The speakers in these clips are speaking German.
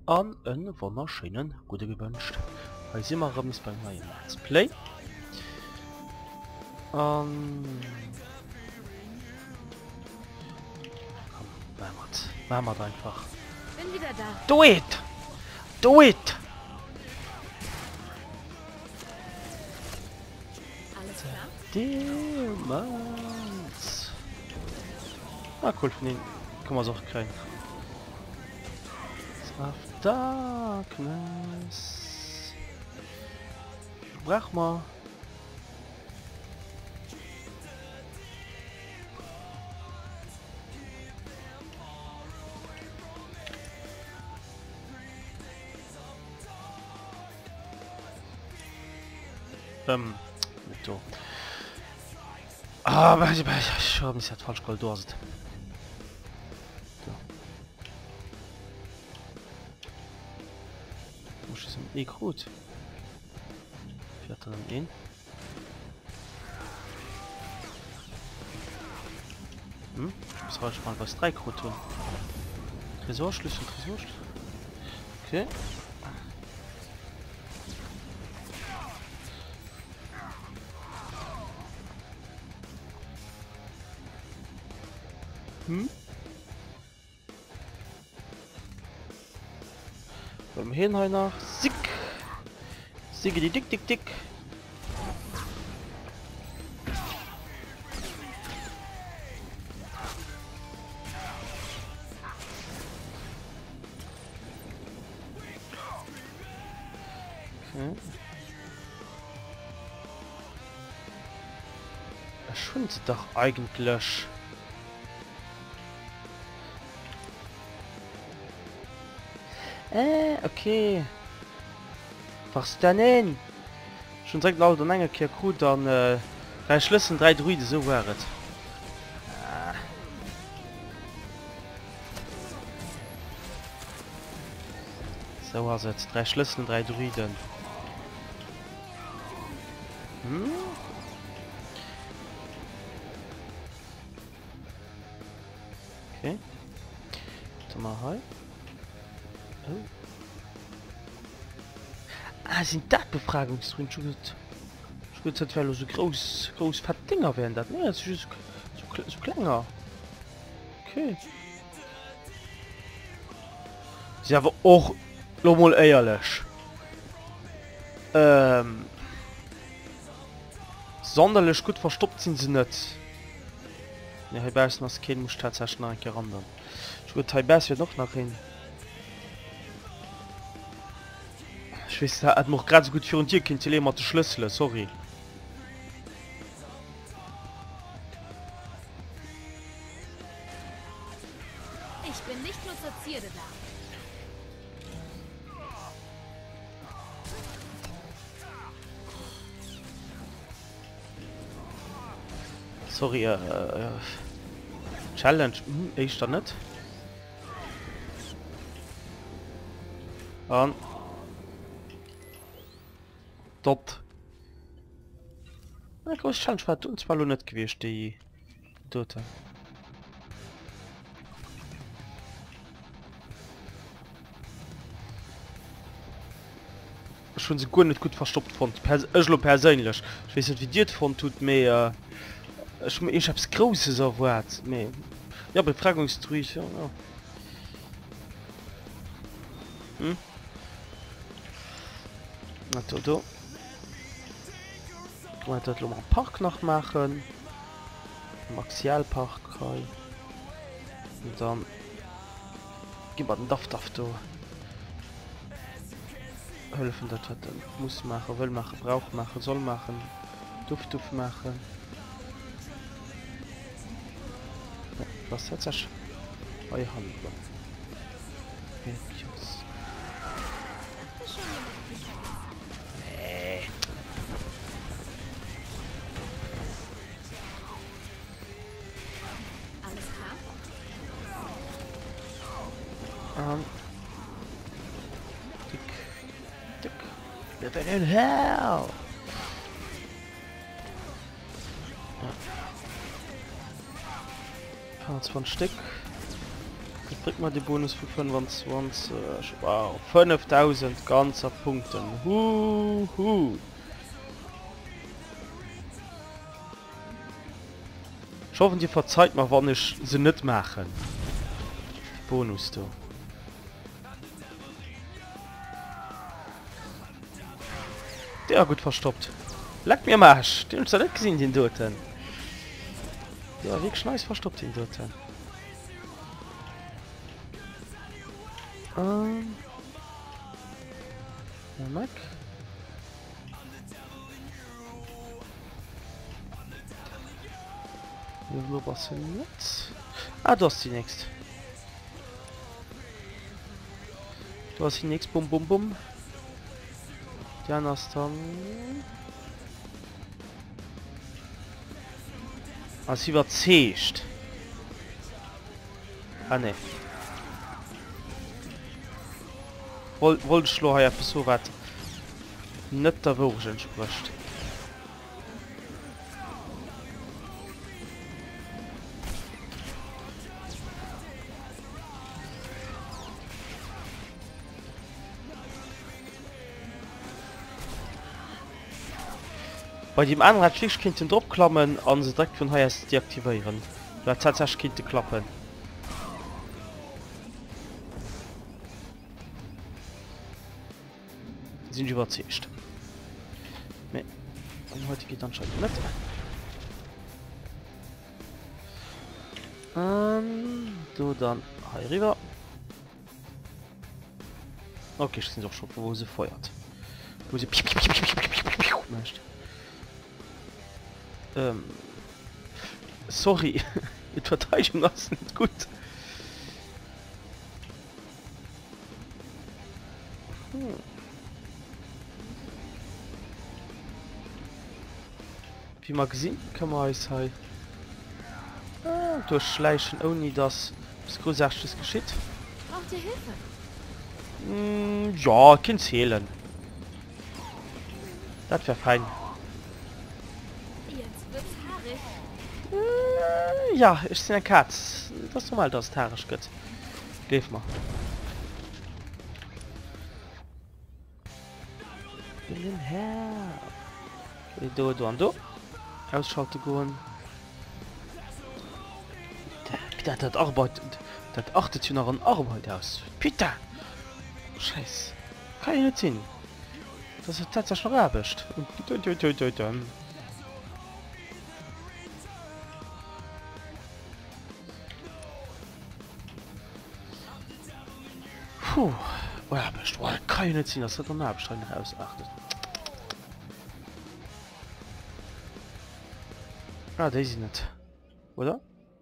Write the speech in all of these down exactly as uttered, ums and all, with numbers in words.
an en wunderschönen gute gewünscht. Weil sie immer rum ist beim neuen Let's Play. Um, komm, wärmert. Wärmert einfach. Bin wieder da. Do it! Do it! Alles klar? Demons. Ah, cool, von denen kann man es auch kriegen. Of Darkness. Brach mal. Ähm, mit so. Ah, aber ich habe mich jetzt falsch geldorset. Eh gut. Fährt er dann in? Hm? Das war schon mal was drei Krut tun. Tresorschlüssel, Tresorschlüssel. Okay. Hm? Beim Hinheim nach Sick. Sigge die dick dick dick. Okay. Er schwindet doch eigentlich. Äh, okay. Was denn hin? Schon direkt laut an enger Kehr gut dann äh, drei Schlüssel, drei Druide, so wäret. Ah. So was jetzt, drei Schlüssel, drei Druiden. Hm? Okay. Warte mal halt. Oh. Ah, sind das Befragungsdrücken? Ich würde sagen, so groß, groß fett Dinger werden das. Ne, das ist so, so, so kleiner. Okay. Sie haben auch noch mal ehrlich. Ähm. Sonderlich gut verstopft sind sie nicht. Ne, hier ist noch kein muss tatsächlich noch ein gerandern. Ich würde hier wird noch nach hin. Ich weiß, er hat noch gerade so gut für und dir Kind zu leben, Schlüssel, sorry. Ich bin nicht nur zur Zierde da. Sorry, äh, äh Challenge, hm, ich da nicht. Und dort. Na, groß Challenge war uns mal nicht gewesen, die Dota. Schon sie gut nicht gut verstopft von Pers persönlich. Ich weiß nicht wie dir von tut mehr. Äh, ich, ich hab's großes auf Wort. Ja, Befragungstruich. Ja, ja. Hm? Na, do, do. Ich das mal Park noch machen. Maxialpark. Und dann. Gib mal den Daft auf du. Helfen, das hat muss machen, will machen, braucht machen, soll machen, Duft Duft machen. Ja, was jetzt das? Euer Hand. Okay, nee. Alles klar? Um. Living in hell. Ja. Parts von Stück. Ich krieg mal die Bonus für fünfundzwanzig. Wow, fünftausend ganzer Punkten. Huhu. Ich hoffe, die verzeiht mal, wann ich sie nicht machen. Die Bonus da. Der gut verstoppt. Leck mir Marsch. Den hast du nicht gesehen, den Dorten. Der wirklich nice verstoppt, den Dorten. Ähm. Ja, Mac. Wir passen jetzt. Ah, du hast die nächste. Du hast die nächste. Bum, bum, bum. Die andere ist dann. Ah, sie wird zischt. Ah, ne. Wollte ich nur ja so was nicht der Woche entspricht. Bei dem anderen hat Kind den Drop klammen an sie direkt von hier deaktivieren. Da hat tatsächlich Kind klappen. Sind überzeugt. Nee. Und heute geht anscheinend nicht. Ähm, du dann hier rüber. Okay, ich sind auch schon, wo sie feuert. Wo sie möchte. Ähm, sorry, die Verteidigung ist nicht gut. Hm. Wie man gesehen kann man es halt ah, durchschleichen, ohne dass das Großartiges geschieht. Braucht ihr Hilfe? Mm, ja, kann zählen. Das wäre fein. Jetzt wird's haarig. Äh, ja, ich sehe eine Katz. Das ist normal, das haarisch geht. Gleich mal. Willen her. Du, du und du. Ausschalten gehen. Peter, das arbeitet. Das achtet nach an Arbeit aus. Peter! Scheiß. Kann ich nicht sehen. Das ist tatsächlich noch erwischt. Puh. Erwischt. Kann ich nicht sehen, dass er dann erwischt ausachtet. Ah, das ist nicht. Oder?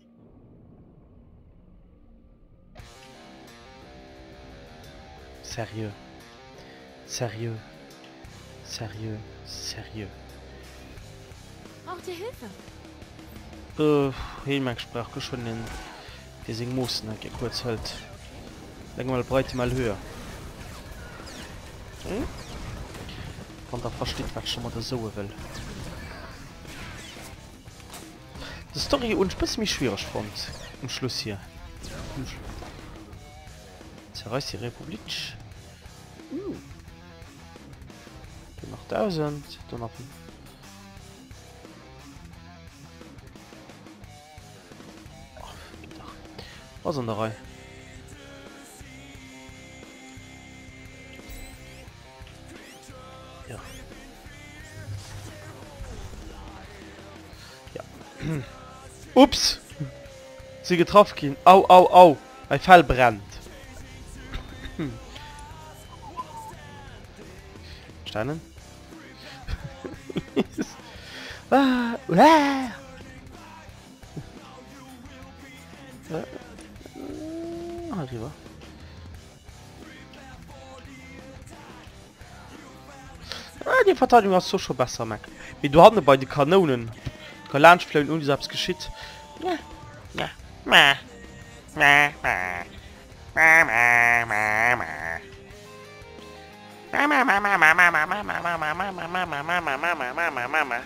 Sérieux. Sérieux. Sérieux. Sérieux. Braucht ihr Hilfe? Äh, hey, mein Sprache schon in diesen Musten, okay, kurz halt. Legen mal breite mal höher. Hm? Und da versteht, was schon mal das so will. Die Story und ein bisschen schwierig fand. Im Schluss hier. Zerreißt die Republik. Uh. Dann noch tausend. Dann noch. Was in der Reihe? Ja. Ja. Ups! Sie getroffen gehen. Au, au, au! Ein Fall brennt. Steinen? ah, ah. Ah, rüber. Ah, die Verteidigung hast du schon besser, Mac. Wie du hatten bei den Kanonen. Kalanschflöhen und selbst geschieht. Ja. Ja. Ma. Ma. Ma. Ma. Ma. Ma. Ma. Mama, mama, mama, mama, mama, mama, mama, mama, mama, mama, mama, mama.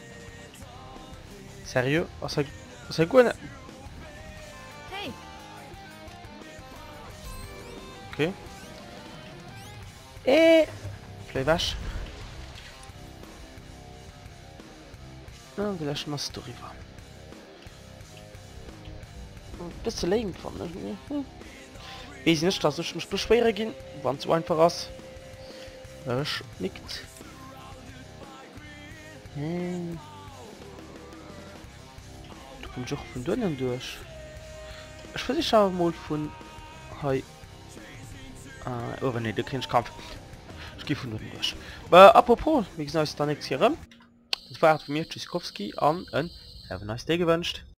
Sérieux? Was est-ce que Hey, Okay. Äh. Vielleicht wasch. Na, wir löschen mal Story war. Bist du legen von, ne? Hm. Ich nicht, dass ich mich beschwere gehen, wann so einfach aus. Ich nickt. Hm. Du kommst auch von drinnen durch. Ich versuche mal von... Hi. Ah, oh, ne, du kennst Kampf. Ich gehe von drinnen durch. Aber apropos, wie gesagt, ist da nichts hier rum. Das war von mir, Tschüssikowski, an ein Have a nice day gewünscht.